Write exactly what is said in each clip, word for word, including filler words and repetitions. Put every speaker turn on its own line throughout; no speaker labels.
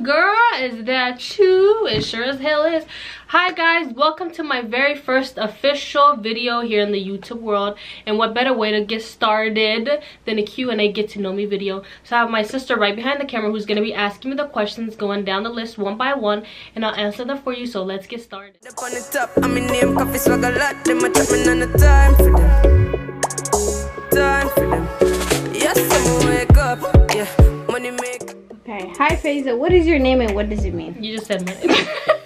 Girl, is that you? It sure as hell is. Hi guys, welcome to my very first official video here in the YouTube world. And what better way to get started than a Q and A get to know me video. So I have my sister right behind the camera who's going to be asking me the questions, going down the list one by one, and I'll answer them for you. So let's get started. Up on the top, I'm in name, coffee swag a lot. Them a chopping on the time for them. Time for them. Yes, I'm wake up. Yeah, money make.
Okay, hi Faiza, what is your name and what does it mean?
You just said my name.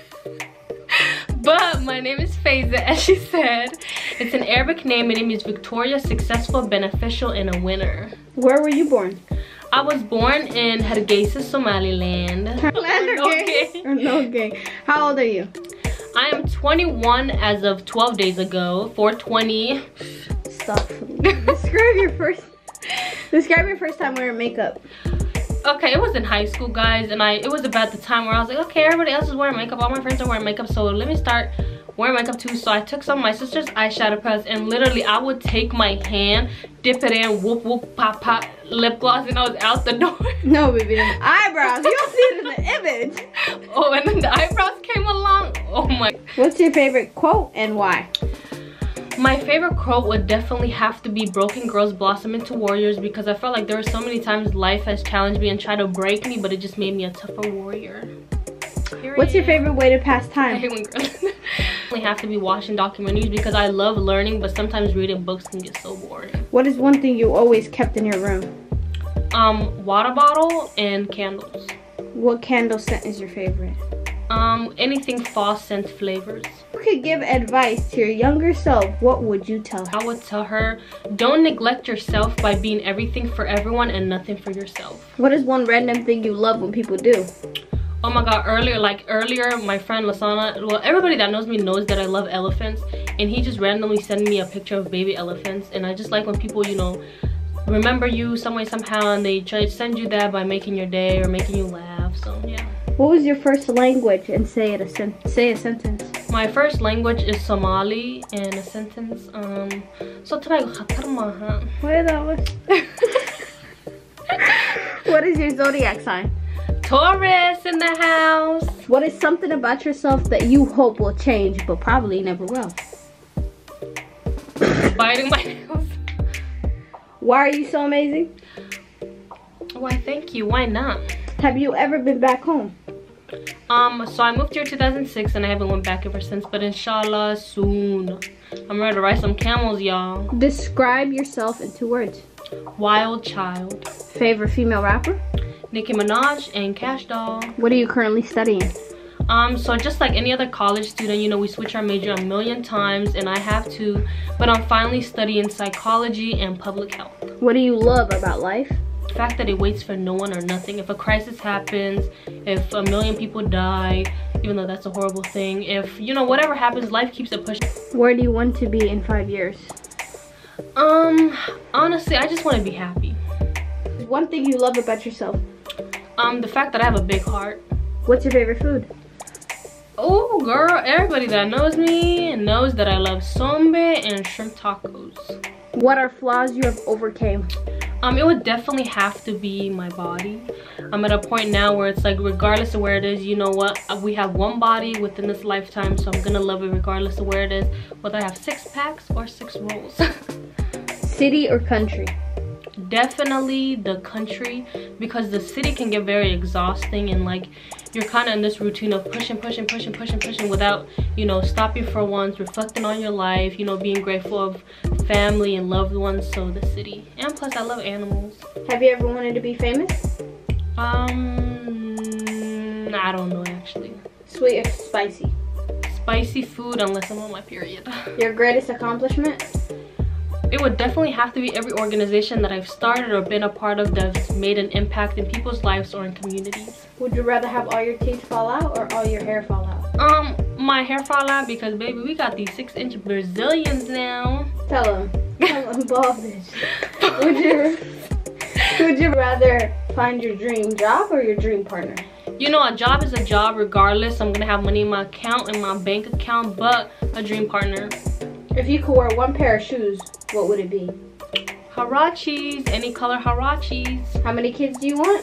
But my name is Faiza, as she said. It's an Arabic name and it means victorious, successful, beneficial, and a winner.
Where were you born?
I was born in Hargeisa, Somaliland.
Hargeisa, okay. Okay. How old are you?
I am twenty-one as of twelve days ago. four twenty.
Stop. Describe your first. Describe your first time wearing makeup.
Okay, it was in high school, guys, and I it was about the time where I was like, okay, everybody else is wearing makeup, all my friends are wearing makeup, so let me start wearing makeup too. So I took some of my sister's eyeshadow palettes and literally I would take my hand, dip it in, whoop whoop, pop pop, lip gloss, and I was out the door.
No, baby, eyebrows. You don't see it in the image.
Oh, and then the eyebrows came along. Oh my.
What's your favorite quote and why?
My favorite quote would definitely have to be broken girls blossom into warriors, because I felt like there were so many times life has challenged me and tried to break me, but it just made me a tougher warrior. Period.
What's your favorite way to pass time?
I hate when girls definitely have to be watching documentaries because I love learning, but sometimes reading books can get so boring.
What is one thing you always kept in your room?
Um, water bottle and candles.
What candle scent is your favorite?
Um, anything fall scent flavors.
If you could give advice to your younger self, what would you tell her?
I would tell her, don't neglect yourself by being everything for everyone and nothing for yourself.
What is one random thing you love when people do?
Oh my god, earlier, like earlier, my friend Lasana, well, everybody that knows me knows that I love elephants, and he just randomly sent me a picture of baby elephants, and I just like when people, you know, remember you some way, somehow, and they try to send you that by making your day or making you laugh, so yeah.
What was your first language, and say it a sen say a sentence?
My first language is Somali, and a sentence, um, so try to
Wait, that was. What is your zodiac sign?
Taurus in the house.
What is something about yourself that you hope will change, but probably never will?
Biting my nails.
Why are you so amazing?
Why, thank you. Why not?
Have you ever been back home?
Um, so I moved here two thousand six and I haven't went back ever since, but inshallah soon. I'm ready to ride some camels, y'all.
Describe yourself in two words.
Wild child.
Favorite female rapper?
Nicki Minaj and Cash Doll.
What are you currently studying?
Um, so just like any other college student, you know, we switch our major a million times, and I have to, but I'm finally studying psychology and public health.
What do you love about life?
The fact that it waits for no one or nothing. If a crisis happens, if a million people die, even though that's a horrible thing, if, you know, whatever happens, life keeps it pushing.
Where do you want to be in five years?
Um, honestly, I just want to be happy.
One thing you love about yourself?
Um, the fact that I have a big heart.
What's your favorite food?
Oh, girl, everybody that knows me knows that I love sombe and shrimp tacos.
What are flaws you have overcame?
Um, it would definitely have to be my body. I'm at a point now where it's like, regardless of where it is, you know what? We have one body within this lifetime, so I'm gonna love it regardless of where it is, whether I have six packs or six rolls.
City or country?
Definitely the country, because the city can get very exhausting, and like you're kind of in this routine of pushing pushing pushing pushing pushing without, you know, stopping for once, reflecting on your life, you know, being grateful of family and loved ones. So the city, and plus I love animals.
Have you ever wanted to be famous?
um I don't know, actually.
Sweet or spicy?
Spicy food, unless I'm on my period.
Your greatest accomplishment?
It would definitely have to be every organization that I've started or been a part of that's made an impact in people's lives or in communities.
Would you rather have all your teeth fall out or all your hair fall out?
Um, my hair fall out, because baby, we got these six inch Brazilians now.
Tell them. Tell them, bald bitch. Would you, would you rather find your dream job or your dream partner?
You know, a job is a job regardless. I'm gonna have money in my account, in my bank account, but a dream partner.
If you could wear one pair of shoes, what would it be?
Harachis, any color harachis.
How many kids do you want?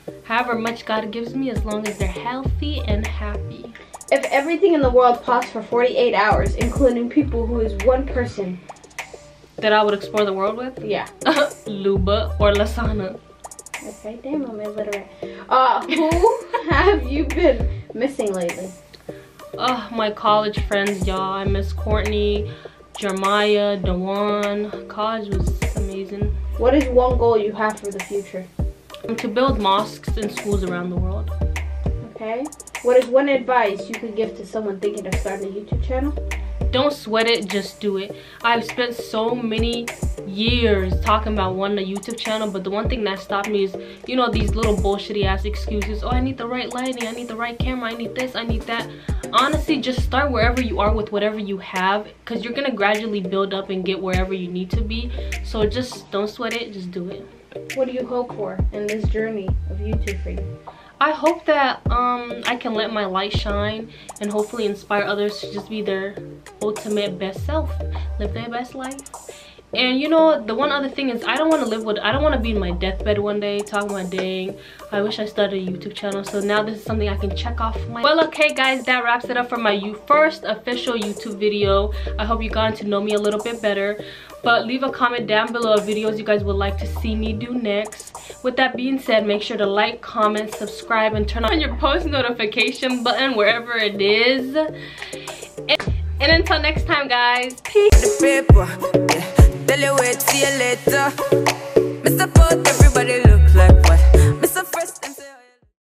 however much God gives me, as long as they're healthy and happy.
If everything in the world paused for forty-eight hours, including people who is one person
that I would explore the world with?
Yeah.
Luba or Lasana.
Okay, damn, I'm illiterate. Uh, who have you been missing lately?
Oh, my college friends, y'all. I miss Courtney, Jeremiah, Dewan. College was amazing.
What is one goal you have for the future?
To build mosques and schools around the world.
Okay. What is one advice you could give to someone thinking of starting a YouTube channel?
Don't sweat it, just do it. I've spent so many years talking about wanting a YouTube channel, but the one thing that stopped me is, you know, these little bullshitty ass excuses. Oh, I need the right lighting, I need the right camera, I need this, I need that. Honestly, just start wherever you are with whatever you have, because you're gonna gradually build up and get wherever you need to be. So just don't sweat it, just do it.
What do you hope for in this journey of YouTube for you?
I hope that um, I can let my light shine and hopefully inspire others to just be their ultimate best self, live their best life. And you know, the one other thing is, I don't want to live with, I don't want to be in my deathbed one day talking about, dang, I wish I started a YouTube channel. So now this is something I can check off my... Well, okay guys, that wraps it up for my first official YouTube video. I hope you got to know me a little bit better. But leave a comment down below of videos you guys would like to see me do next. With that being said, make sure to like, comment, subscribe, and turn on your post notification button wherever it is. And, and until next time, guys, peace.
Tell you wait, see you later. Mister Everybody